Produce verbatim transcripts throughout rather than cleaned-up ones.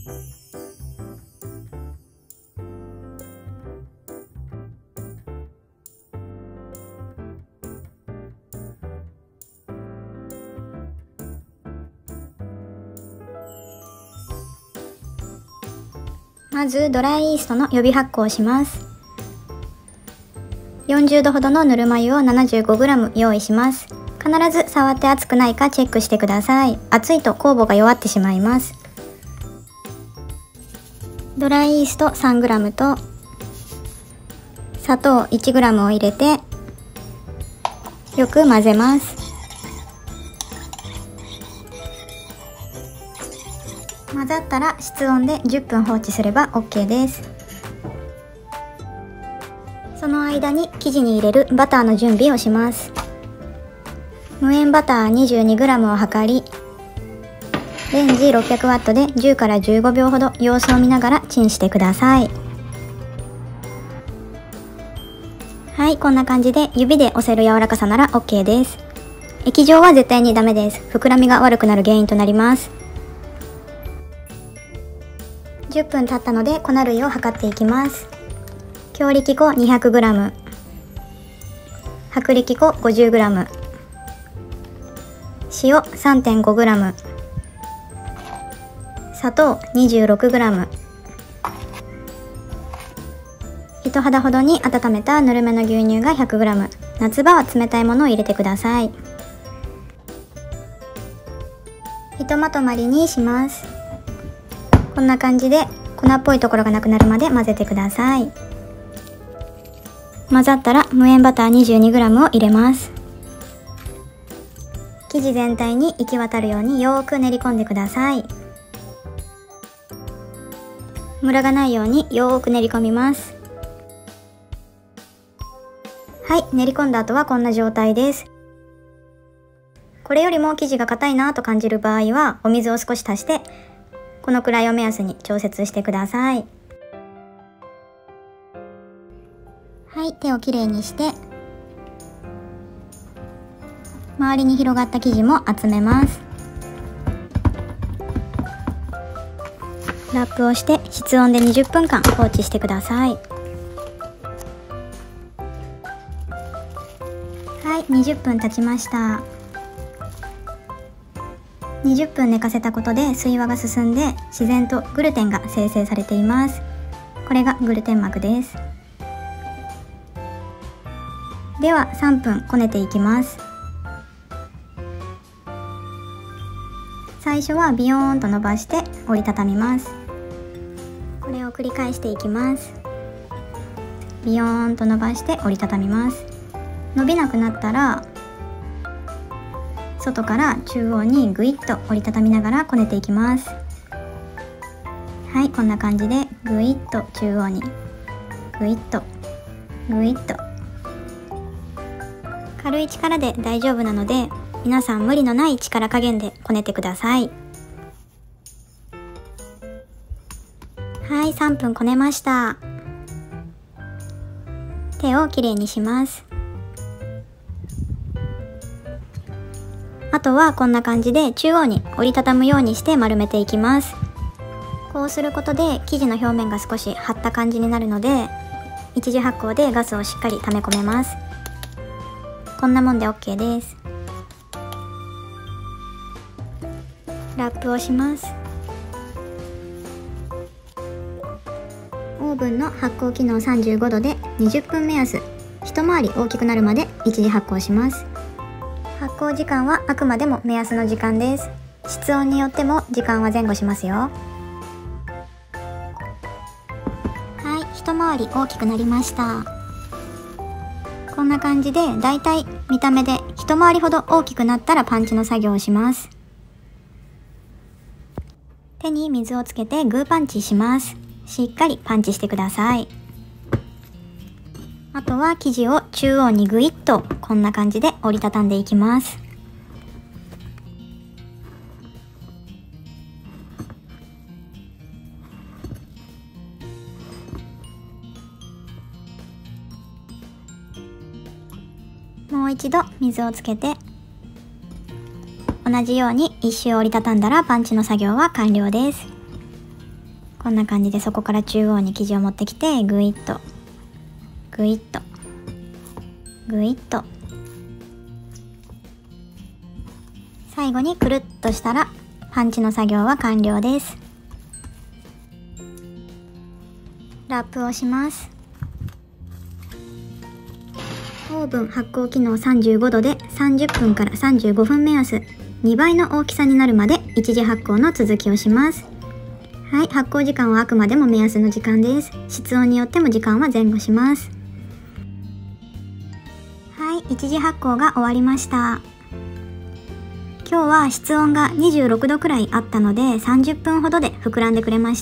まずドライイーストの予備発酵をします。よんじゅうどほどのぬるま湯を ななじゅうごグラム 用意します。必ず触って熱くないかチェックしてください。熱いと酵母が弱ってしまいます。ドライイースト さんグラム と砂糖 いちグラム を入れてよく混ぜます。混ざったら室温でじゅっぷん放置すれば オーケー です。その間に生地に入れるバターの準備をします。無塩バター にじゅうにグラム を量り、レンジ ろっぴゃくワット でじゅうからじゅうごびょうほど様子を見ながらチンしてください。はい、こんな感じで指で押せる柔らかさなら オーケー です。液状は絶対にダメです。膨らみが悪くなる原因となります。じゅっぷん経ったので粉類を測っていきます。強力粉 にひゃくグラム、薄力粉 ごじゅうグラム、塩 さんてんごグラム、砂糖 にじゅうろくグラム、人肌ほどに温めたぬるめの牛乳が ひゃくグラム、夏場は冷たいものを入れてください。ひとまとまりにします。こんな感じで粉っぽいところがなくなるまで混ぜてください。混ざったら無塩バター にじゅうにグラム を入れます。生地全体に行き渡るようによーく練り込んでください。ムラがないようによーく練り込みます。はい、練り込んだ後はこんな状態です。これよりも生地が硬いなと感じる場合はお水を少し足してこのくらいを目安に調節してください。はい、手をきれいにして周りに広がった生地も集めます。ラップをして室温でにじゅっぷんかん放置してください。はい、にじゅっぷん経ちました。にじゅっぷん寝かせたことで水和が進んで自然とグルテンが生成されています。これがグルテン膜です。ではさんぷんこねていきます。最初はビヨーンと伸ばして折りたたみます。これを繰り返していきます。ビヨーンと伸ばして折りたたみます。伸びなくなったら外から中央にぐいっと折りたたみながらこねていきます。はい、こんな感じでぐいっと中央にぐいっとぐいっと軽い力で大丈夫なので皆さん無理のない力加減でこねてください。はい、さんぷんこねました。手をきれいにします。あとはこんな感じで中央に折りたたむようにして丸めていきます。こうすることで生地の表面が少し張った感じになるので一次発酵でガスをしっかり溜め込めます。こんなもんで オーケー です。ラップをします。オーブンの発酵機能さんじゅうごどでにじゅっぷん目安、一回り大きくなるまで一次発酵します。発酵時間はあくまでも目安の時間です。室温によっても時間は前後しますよ。はい、一回り大きくなりました。こんな感じでだいたい見た目で一回りほど大きくなったらパンチの作業をします。手に水をつけてグーパンチします。しっかりパンチしてください。あとは生地を中央にぐいっとこんな感じで折りたたんでいきます。もう一度水をつけて同じように一周折りたたんだらパンチの作業は完了です。 こんな感じでそこから中央に生地を持ってきて、ぐいっとぐいっとぐいっと、最後にくるっとしたらパンチの作業は完了です。ラップをします。オーブン発酵機能さんじゅうごどでさんじゅっぷんからさんじゅうごふん目安、にばいの大きさになるまで一次発酵の続きをします。はい、発酵時間はあくまでも目安の時間です。室温によっても時間は前後します。はい、一次発酵が終わりました。今日は室温がにじゅうろくどくらいあったのでさんじゅっぷんほどで膨らんでくれました。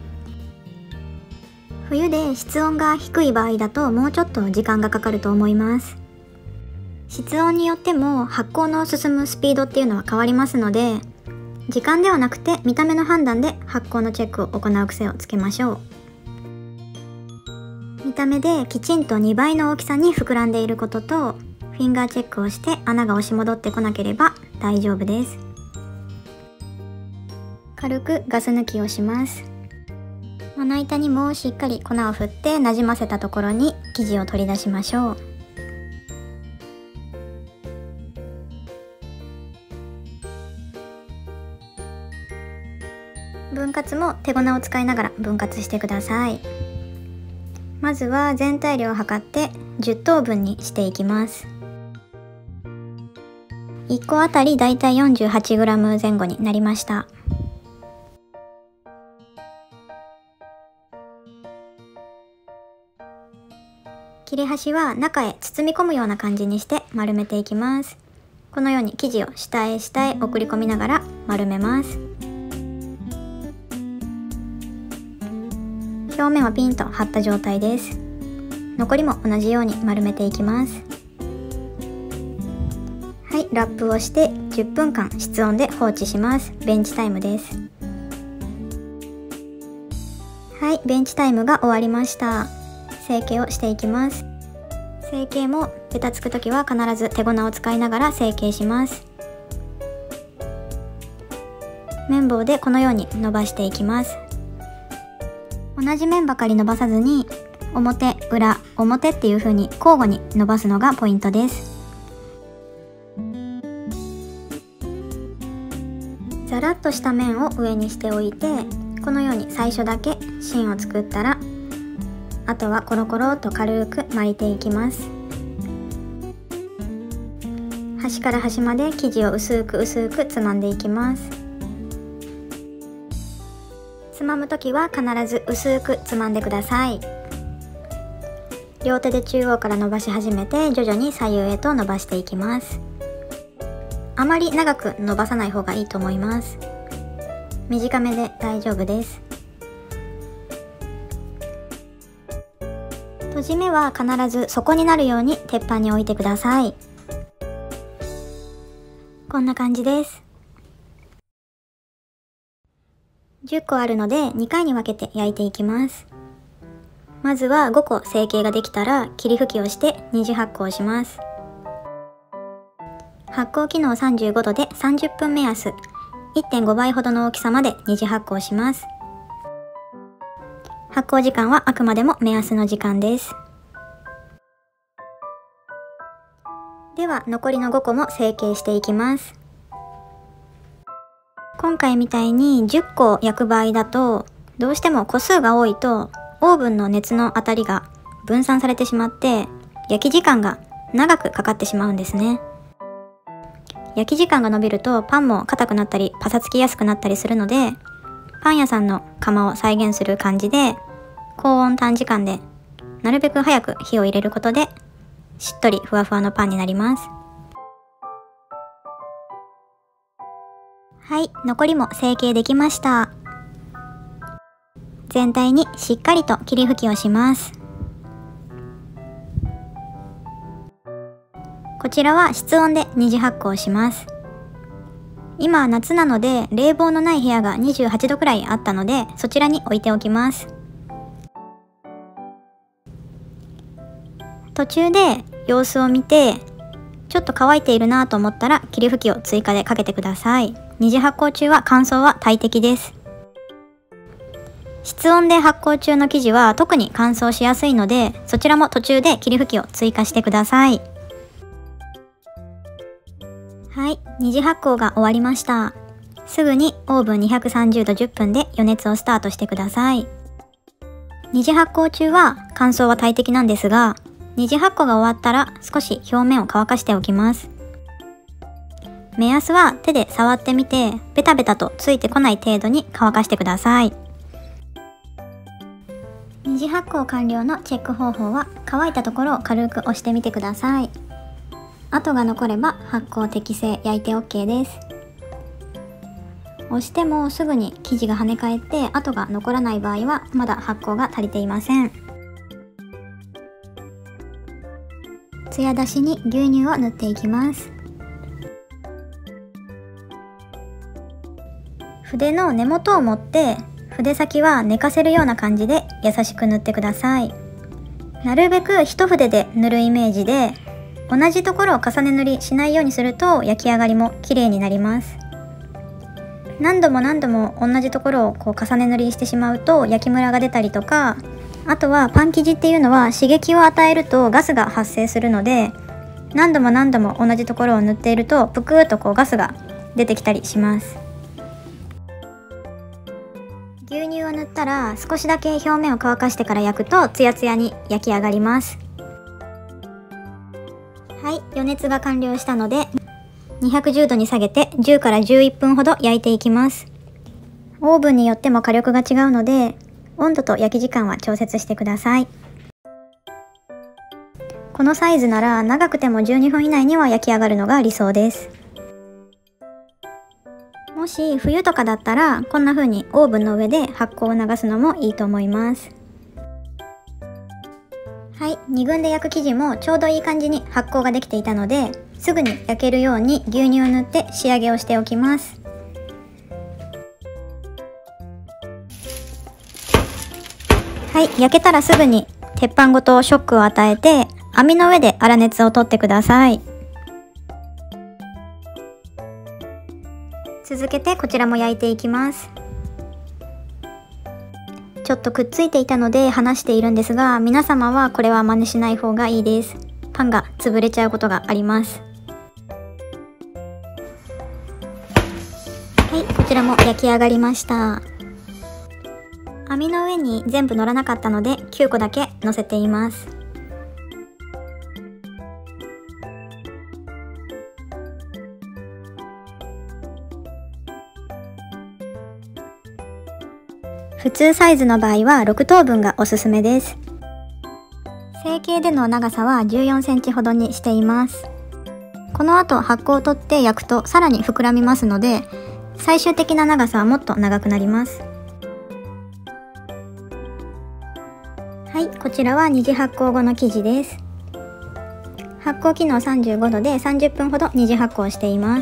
冬で室温が低い場合だともうちょっと時間がかかると思います。室温によっても発酵の進むスピードっていうのは変わりますので、時間ではなくて見た目の判断で発酵のチェックを行う癖をつけましょう。見た目できちんとにばいの大きさに膨らんでいることと、フィンガーチェックをして穴が押し戻ってこなければ大丈夫です。軽くガス抜きをします。まな板にもしっかり粉を振ってなじませたところに生地を取り出しましょう。分割も手粉を使いながら分割してください。まずは全体量を測ってじゅっとうぶんにしていきます。いっこあたりだいたい よんじゅうはちグラム 前後になりました。切れ端は中へ包み込むような感じにして丸めていきます。このように生地を下へ下へ送り込みながら丸めます。表面はピンと張った状態です。残りも同じように丸めていきます。はい、ラップをしてじゅっぷんかん室温で放置します。ベンチタイムです。はい、ベンチタイムが終わりました。成形をしていきます。成形もベタつくときは必ず手粉を使いながら成形します。綿棒でこのように伸ばしていきます。同じ面ばかり伸ばさずに表裏表っていう風に交互に伸ばすのがポイントです。ザラッとした面を上にしておいて、このように最初だけ芯を作ったら、あとはコロコロと軽く巻いていきます。端から端まで生地を薄く薄くつまんでいきます。つまむときは必ず薄くつまんでください。両手で中央から伸ばし始めて徐々に左右へと伸ばしていきます。あまり長く伸ばさない方がいいと思います。短めで大丈夫です。閉じ目は必ず底になるように鉄板に置いてください。こんな感じです。じゅっこあるのでにかいに分けて焼いていきます。まずはごこ成形ができたら霧吹きをして二次発酵します。発酵機能さんじゅうごどでさんじゅっぷん目安、いってんごばいほどの大きさまで二次発酵します。発酵時間はあくまでも目安の時間です。では残りのごこも成形していきます。今回みたいにじゅっこ焼く場合だと、どうしても個数が多いとオーブンの熱の当たりが分散されてしまって焼き時間が長くかかってしまうんですね。焼き時間が延びるとパンも硬くなったりパサつきやすくなったりするので、パン屋さんの窯を再現する感じで高温短時間でなるべく早く火を入れることでしっとりふわふわのパンになります。はい、残りも成形できました。全体にしっかりと霧吹きをします。こちらは室温で二次発酵します。今は夏なので冷房のない部屋がにじゅうはちどくらいあったので、そちらに置いておきます。途中で様子を見てちょっと乾いているなと思ったら霧吹きを追加でかけてください。二次発酵中は乾燥は大敵です。 室温で発酵中の生地は特に乾燥しやすいので、そちらも途中で霧吹きを追加してください。はい、二次発酵が終わりました。すぐにオーブンにひゃくさんじゅうどじゅっぷんで予熱をスタートしてください。二次発酵中は乾燥は大敵なんですが、二次発酵が終わったら少し表面を乾かしておきます。目安は手で触ってみて、ベタベタとついてこない程度に乾かしてください。二次発酵完了のチェック方法は、乾いたところを軽く押してみてください。跡が残れば発酵適正、焼いて オーケー です。押してもすぐに生地が跳ね返って跡が残らない場合はまだ発酵が足りていません。ツヤ出しに牛乳を塗っていきます。筆の根元を持って筆先は寝かせるような感じで優しく塗ってください。なるべく一筆で塗るイメージで、同じところを重ね塗りしないようにすると焼き上がりも綺麗になります。何度も何度も同じところをこう重ね塗りしてしまうと焼きムラが出たりとか、あとはパン生地っていうのは刺激を与えるとガスが発生するので、何度も何度も同じところを塗っているとぷくーっとこうガスが出てきたりします。牛乳を塗ったら少しだけ表面を乾かしてから焼くとツヤツヤに焼き上がります。はい、予熱が完了したのでにひゃくじゅうどに下げてじゅうからじゅういっぷんほど焼いていきます。オーブンによっても火力が違うので温度と焼き時間は調節してください。このサイズなら長くてもじゅうにふん以内には焼き上がるのが理想です。もし冬とかだったらこんな風にオーブンの上で発酵を流すのもいいと思います。はい、に軍で焼く生地もちょうどいい感じに発酵ができていたので、すぐに焼けるように牛乳を塗って仕上げをしておきます。はい、焼けたらすぐに鉄板ごとショックを与えて網の上で粗熱を取ってください。続けてこちらも焼いていきます。ちょっとくっついていたので離しているんですが、皆様はこれは真似しない方がいいです。パンが潰れちゃうことがあります。はい、こちらも焼き上がりました。網の上に全部乗らなかったのできゅうこだけ乗せています。普通サイズの場合はろくとうぶんがおすすめです。成形での長さはじゅうよんセンチほどにしています。この後発酵を取って焼くとさらに膨らみますので、最終的な長さはもっと長くなります。はい、こちらは二次発酵後の生地です。発酵機能さんじゅうごどでさんじゅっぷんほど二次発酵しています。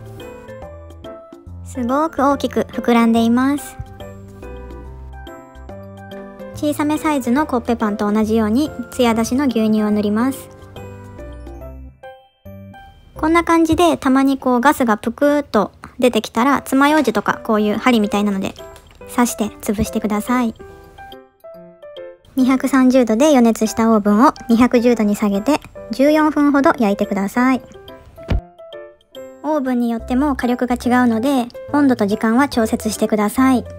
すごく大きく膨らんでいます。小さめサイズのコッペパンと同じようにツヤ出しの牛乳を塗ります。こんな感じでたまにこうガスがぷくーっと出てきたら、爪楊枝とかこういう針みたいなので刺して潰してください。にひゃくさんじゅうどで予熱したオーブンをにひゃくじゅうどに下げてじゅうよんふんほど焼いてください。オーブンによっても火力が違うので温度と時間は調節してください。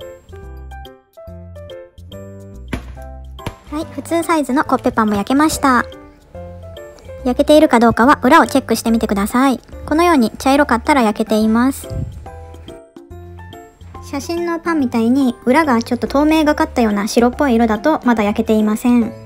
はい、普通サイズのコッペパンも焼けました。焼けているかどうかは裏をチェックしてみてください。このように茶色かったら焼けています。写真のパンみたいに裏がちょっと透明がかったような白っぽい色だとまだ焼けていません。